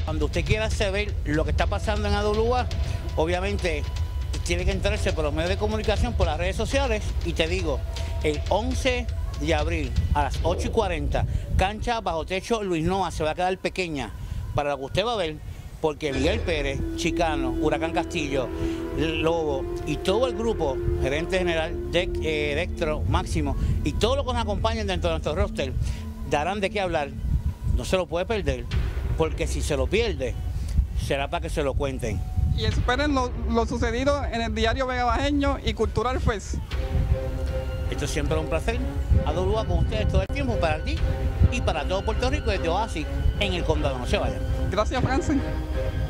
Cuando usted quiera saber lo que está pasando en AWA, obviamente tiene que enterarse por los medios de comunicación, por las redes sociales. Y te digo, el 11 de abril a las 8:40, cancha bajo techo Luis Noa se va a quedar pequeña para lo que usted va a ver, porque Miguel Pérez, Chicano, Huracán Castillo, Lobo y todo el grupo, gerente general, Dextro, Máximo, y todos los que nos acompañan dentro de nuestro roster, darán de qué hablar. No se lo puede perder, porque si se lo pierde, será para que se lo cuenten. Y esperen lo sucedido en el diario Vega Bajeño y Cultural Fest. Esto siempre es un placer. AWA con ustedes todo el tiempo, para ti y para todo Puerto Rico, desde Oasis en el condado. No se vayan. Gracias, Francis.